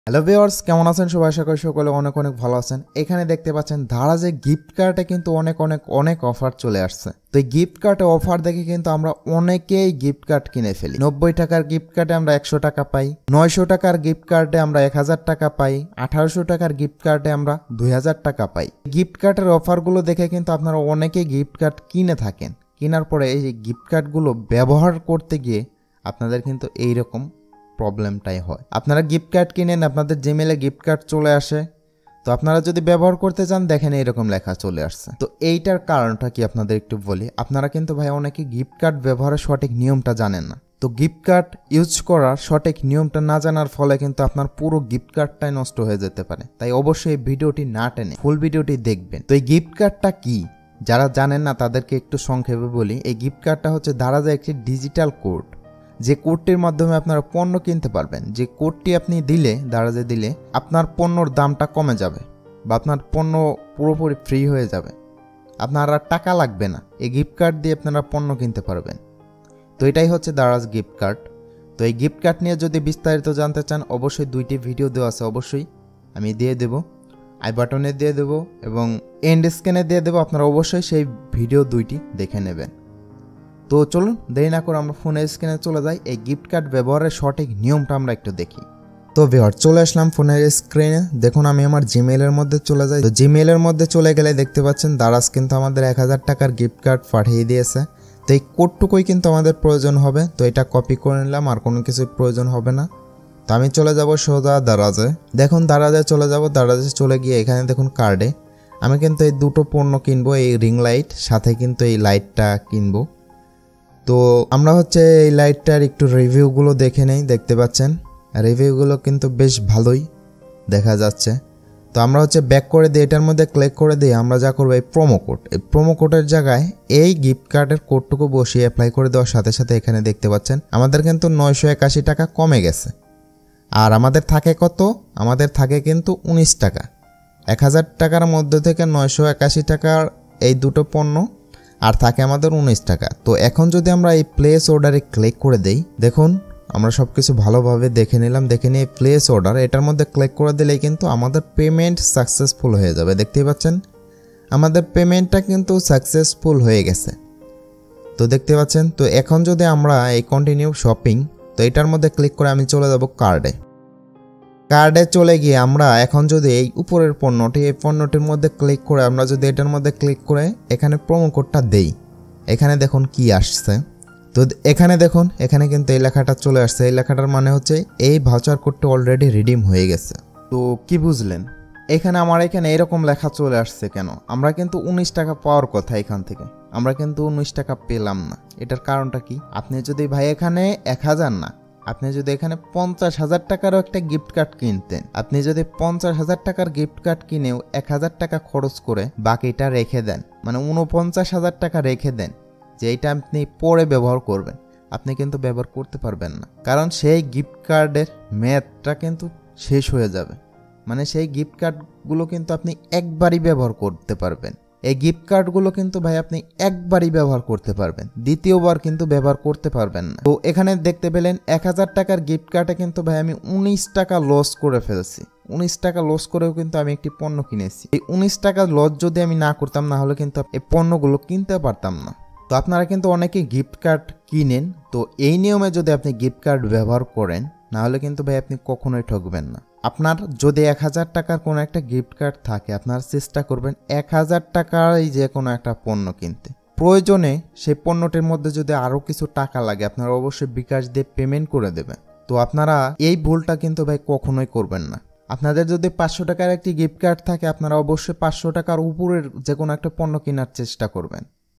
Hello viewers, কেমন আছেন সবাই? আশা করি সকলে অনেক অনেক ভালো আছেন। এখানে দেখতে পাচ্ছেন ধারাজে গিফট কার্ডে কিন্তু অনেক অফার চলে আসছে। তো এই গিফট কার্ডে অফার দেখে কিন্তু আমরা অনেকেই গিফট কার্ড কিনে ফেলি। 90 টাকার গিফট কার্ডে আমরা 100 টাকা পাই, 900 টাকার গিফট কার্ডে আমরা 1000 টাকা পাই, 1800 টাকার গিফট কার্ডে আমরা 2000 টাকা পাই। গিফট কার্ডের অফারগুলো দেখে কিন্তু আপনারা অনেকেই গিফট কার্ড কিনে থাকেন। কেনার পরে এই গিফট কার্ডগুলো ব্যবহার করতে গিয়ে আপনাদের কিন্তু এইরকম প্রবলেমটাই হয়। আপনারা গিফট কার্ড কিনেন, আপনাদের জিমেলে গিফট কার্ড চলে আসে, তো আপনারা যদি ব্যবহার করতে চান দেখেন এইরকম লেখা চলে আসছে। তো এইটার কারণটা কি আপনাদের একটু বলি। আপনারা কিন্তু ভাই অনেকে গিফট কার্ড ব্যবহারের সঠিক নিয়মটা জানেন না। তো গিফট কার্ড ইউজ করার সঠিক নিয়মটা না জানার ফলে কিন্তু আপনার পুরো গিফট কার্ডটাই নষ্ট হয়ে যেতে পারে। তাই অবশ্যই এই ভিডিওটি না টেনে ফুল ভিডিওটি দেখবেন। তো এই গিফট কার্ডটা কি যারা জানেন না তাদেরকে একটু সংক্ষেপে বলি। এই গিফট কার্ডটা হচ্ছে ধারাজে একটি ডিজিটাল কোড, যে কোডটির মাধ্যমে আপনারা পণ্য কিনতে পারবেন। যে কোডটি আপনি ধারাজে দিলে আপনার পণ্যর দামটা কমে যাবে বা আপনার পণ্য পুরোপুরি ফ্রি হয়ে যাবে। আপনার আর টাকা লাগবে না, এই গিফট কার্ড দিয়ে আপনারা পণ্য কিনতে পারবেন। তো এটাই হচ্ছে দারাজ গিফট কার্ড। তো এই গিফট কার্ড নিয়ে যদি বিস্তারিত জানতে চান অবশ্যই 2টি ভিডিও দেওয়া আছে, অবশ্যই আমি দিয়ে দেবো, আই বাটনে দিয়ে দেবো এবং এন্ড স্ক্রিনে দিয়ে দেবো। আপনারা অবশ্যই সেই ভিডিও 2টি দেখে নেবেন। তো চলুন দেরি না করে আমরা ফোনের স্ক্রিনে চলে যাই, এই গিফট কার্ড ব্যবহারের সঠিক নিয়মটা আমরা একটু দেখি। তো ভিউয়ার চলে আসলাম ফোনের স্ক্রিনে। দেখুন আমি আমার জিমেইলের মধ্যে চলে যাই। তো জিমেইলের মধ্যে চলে গেলে দেখতে পাচ্ছেন দারাজ কিন্তু আমাদের 1000 টাকার গিফট কার্ড পাঠিয়ে দিয়েছে। তো এই কোডটুকুই কিন্তু আমাদের প্রয়োজন হবে। তো এটা কপি করে নিলাম, আর কোনো কিছু প্রয়োজন হবে না। তো আমি চলে যাব সোজা দারাজে। দেখুন দারাজে চলে যাব। দারাজে চলে গিয়ে এখানে দেখুন কার্ডে আমি কিন্তু এই দুটো পণ্য কিনবো, এই রিং লাইট সাথে কিন্তু এই লাইটটা কিনবো। তো আমরা হচ্ছে এই লাইটটার একটু রিভিউগুলো দেখে নেই। দেখতে পাচ্ছেন রিভিউগুলো কিন্তু বেশ ভালোই দেখা যাচ্ছে। তো আমরা হচ্ছে ব্যাক করে দিই, এটার মধ্যে ক্লিক করে দিই। আমরা যা করবো এই প্রোমো কোড, এই প্রোমো কোডের জায়গায় এই গিফট কার্ডের কোডটুকু বসিয়ে অ্যাপ্লাই করে দেওয়ার সাথে সাথে এখানে দেখতে পাচ্ছেন আমাদের কিন্তু 981 টাকা কমে গেছে। আর আমাদের থাকে কত? আমাদের থাকে কিন্তু 19 টাকা। 1000 টাকার মধ্যে থেকে 981 টাকার এই দুটো পণ্য আর থাকে আমাদের 19 টাকা। তো এখন যদি আমরা এই প্লেস অর্ডারে ক্লিক করে দেই, দেখুন আমরা সব কিছু ভালোভাবে দেখে নিলাম। দেখে নিয়ে প্লেস অর্ডার এটার মধ্যে ক্লিক করে দিলেই কিন্তু আমাদের পেমেন্ট সাকসেসফুল হয়ে যাবে। দেখতেই পাচ্ছেন আমাদের পেমেন্টটা কিন্তু সাকসেসফুল হয়ে গেছে। তো দেখতে পাচ্ছেন। তো এখন যদি আমরা এই কন্টিনিউ শপিং, তো এটার মধ্যে ক্লিক করে আমি চলে যাব কার্ডে। কার্ডে চলে গিয়ে আমরা এখন যদি এই উপরের পণ্যটি, এই পণ্যটির মধ্যে ক্লিক করে আমরা যদি এটার মধ্যে ক্লিক করে এখানে প্রোমো কোডটা দেই, এখানে দেখুন কি আসছে। তো এখানে দেখুন এখানে কিন্তু এই লেখাটা চলে আসছে। এই লেখাটার মানে হচ্ছে এই ভাউচার কোডটা অলরেডি রিডিম হয়ে গেছে। তো কি বুঝলেন? এখানে আমার এখানে এরকম লেখা চলে আসছে কেন? আমরা কিন্তু 19 টাকা পাওয়ার কথা, এখান থেকে আমরা কিন্তু 19 টাকা পেলাম না। এটার কারণটা কি? আপনি যদি ভাই এখানে 1000 না, আপনি যদি এখানে 50,000 টাকারও একটা গিফট কার্ড কিনতেন, আপনি যদি 50,000 টাকার গিফট কার্ড কিনেও 1000 টাকা খরচ করে বাকিটা রেখে দেন, মানে 49,000 টাকা রেখে দেন যে এইটা আপনি পরে ব্যবহার করবেন, আপনি কিন্তু ব্যবহার করতে পারবেন না। কারণ সেই গিফট কার্ডের মেয়াদটা কিন্তু শেষ হয়ে যাবে। মানে সেই গিফট কার্ডগুলো কিন্তু আপনি একবারই ব্যবহার করতে পারবেন। এই গিফট কার্ডগুলো কিন্তু ভাই আপনি একবারই ব্যবহার করতে পারবেন, দ্বিতীয়বার কিন্তু ব্যবহার করতে পারবেন না। তো এখানে দেখতে পেলেন 1000 টাকার গিফট কার্ডে কিন্তু ভাই আমি 19 টাকা লস করে ফেলছি। 19 টাকা লস করেও কিন্তু আমি একটি পণ্য কিনেছি। এই 19 টাকা লস যদি আমি না করতাম, না হলে কিন্তু এই পণ্যগুলো কিনতে পারতাম না। তো আপনারা কিন্তু অনেকেই গিফট কার্ড কিনেন। তো এই নিয়মে যদি আপনি গিফট কার্ড ব্যবহার করেন, না হলে কিন্তু ভাই আপনি কখনোই ঠকবেন না। আপনার যদি 1000 টাকার কোনো একটা গিফট কার্ড থাকে, আপনারা চেষ্টা করবেন 1000 টাকার যে কোনো একটা পণ্য কিনতে। প্রয়োজনে সেই পণ্যটির মধ্যে যদি আরও কিছু টাকা লাগে আপনারা অবশ্যই বিকাশ দিয়ে পেমেন্ট করে দেবেন। তো আপনারা এই ভুলটা কিন্তু ভাই কখনোই করবেন না। আপনাদের যদি 500 টাকার একটি গিফট কার্ড থাকে, আপনারা অবশ্যই 500 টাকার উপরের যে কোনো একটা পণ্য কেনার চেষ্টা করবেন।